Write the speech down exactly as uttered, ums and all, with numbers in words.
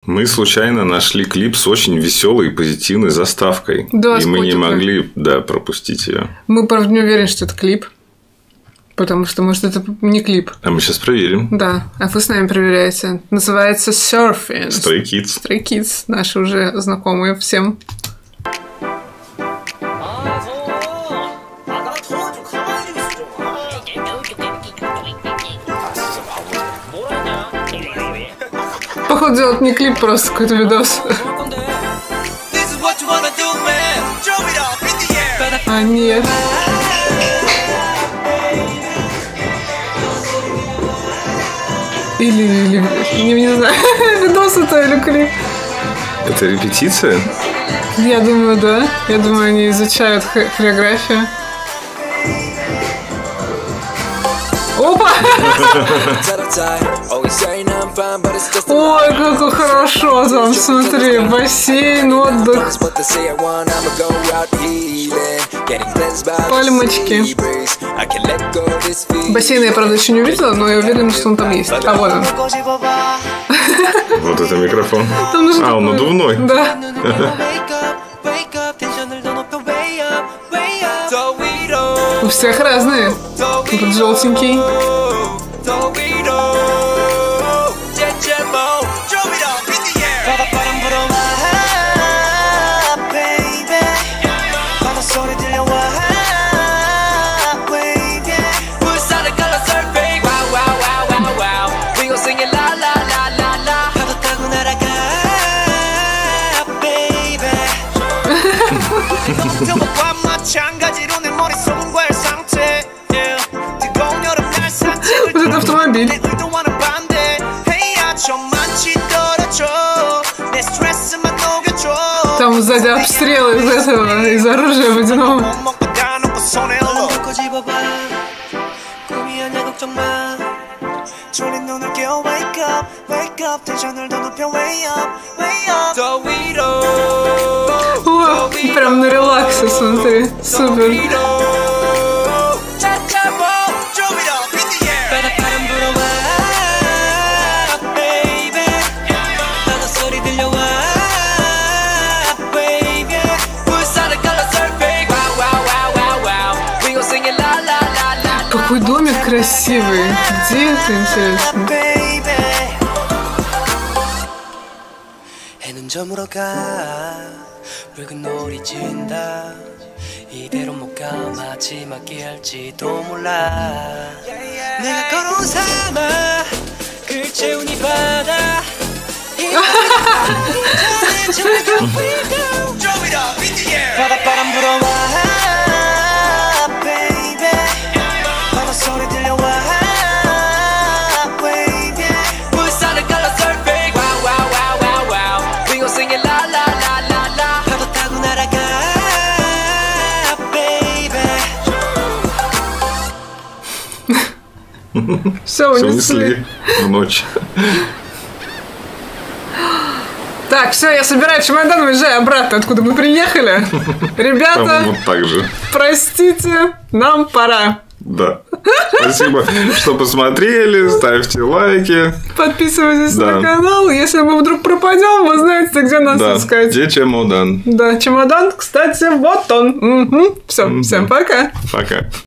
Мы случайно нашли клип с очень веселой и позитивной заставкой. Да, и мы не котиком. могли, да, пропустить ее. Мы, правда, не уверены, что это клип. Потому что, может, это не клип. А мы сейчас проверим. Да, а вы с нами проверяете. Называется Surfing. Stray Kids. Stray Kids, наши уже знакомые всем. Походу, делать не клип, просто какой-то видос. А, нет. Или, или, не, не знаю, видос это или клип. Это репетиция? Я думаю, да. Я думаю, они изучают хореографию. Опа! Ой, как хорошо там, смотри, бассейн, отдых. Пальмочки. Бассейн я, правда, еще не увидела, но я уверена, что он там есть. А вот он. Вот это микрофон. Там нужен а, он такой... надувной. Да. У всех разные. Вот желтенький. Вот это автомобиль. Там сзади обстрелы из этого, из оружия водяного. О, прям на релаксе, смотри. Супер. Какой домик красивый. Где это, интересно? Все унесли в ночь. Так, все, я собираю чемодан, уезжаю обратно, откуда мы приехали. Ребята, там вот так же. Простите, нам пора. Да. Спасибо, что посмотрели. Ставьте лайки. Подписывайтесь да. на канал. Если мы вдруг пропадем, вы знаете, где нас да. искать. Где чемодан? Да, чемодан, кстати, вот он. Угу. Все, угу. Всем пока. Пока.